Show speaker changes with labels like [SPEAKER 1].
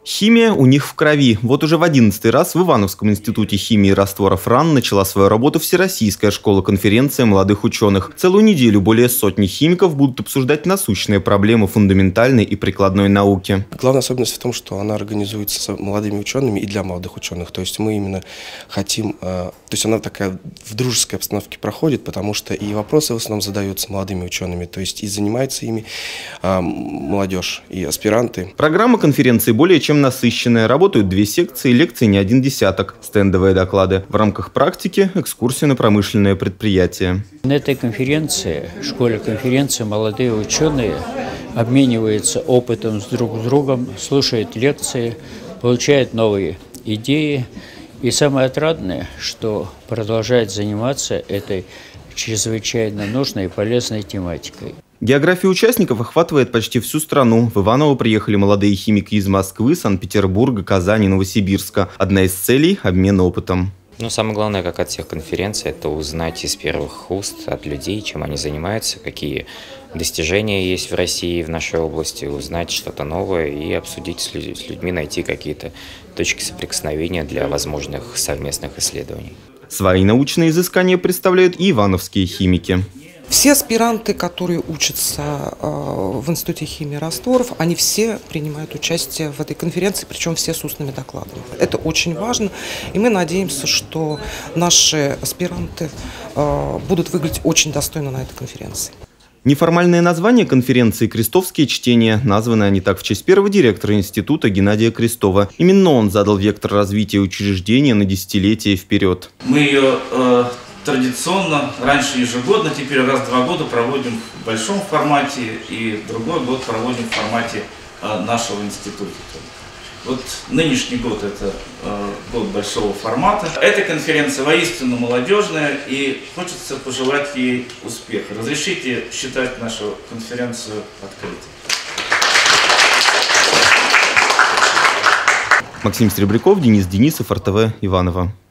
[SPEAKER 1] Химия у них в крови. Вот уже в 11-й раз в Ивановском институте химии и растворов РАН начала свою работу Всероссийская школа-конференция молодых ученых. Целую неделю более сотни химиков будут обсуждать насущные проблемы фундаментальной и прикладной науки.
[SPEAKER 2] Главная особенность в том, что она организуется с молодыми учеными и для молодых ученых. То есть мы именно хотим, то есть она такая в дружеской обстановке проходит, потому что и вопросы в основном задаются молодыми учеными, то есть и занимается ими молодежь и аспиранты.
[SPEAKER 1] Программа конференции более чем насыщенная. Работают 2 секции, лекций не 1 десяток, стендовые доклады. В рамках практики экскурсии на промышленное предприятие.
[SPEAKER 3] На этой конференции, школе-конференции, молодые ученые обмениваются опытом друг с другом, слушают лекции, получают новые идеи. И самое отрадное, что продолжают заниматься этой чрезвычайно нужной и полезной тематикой.
[SPEAKER 1] География участников охватывает почти всю страну. В Иваново приехали молодые химики из Москвы, Санкт-Петербурга, Казани, Новосибирска. Одна из целей – обмен опытом.
[SPEAKER 4] Самое главное, как от всех конференций, это узнать из первых уст от людей, чем они занимаются, какие достижения есть в России, в нашей области, узнать что-то новое и обсудить с людьми, найти какие-то точки соприкосновения для возможных совместных исследований.
[SPEAKER 1] Свои научные изыскания представляют и ивановские химики.
[SPEAKER 5] Все аспиранты, которые учатся в Институте химии и растворов, они все принимают участие в этой конференции, причем все с устными докладами. Это очень важно, и мы надеемся, что наши аспиранты будут выглядеть очень достойно на этой конференции.
[SPEAKER 1] Неформальное название конференции «Крестовские чтения». Названы они так в честь первого директора института Геннадия Крестова. Именно он задал вектор развития учреждения на десятилетия вперед.
[SPEAKER 6] Мы ее традиционно, раньше ежегодно, теперь раз в 2 года проводим в большом формате, и другой год проводим в формате нашего института. Вот нынешний год – это год большого формата. Эта конференция воистину молодежная, и хочется пожелать ей успеха. Разрешите считать нашу конференцию открытой.
[SPEAKER 1] Максим Сребряков, Денис Денисов, РТВ, Иваново.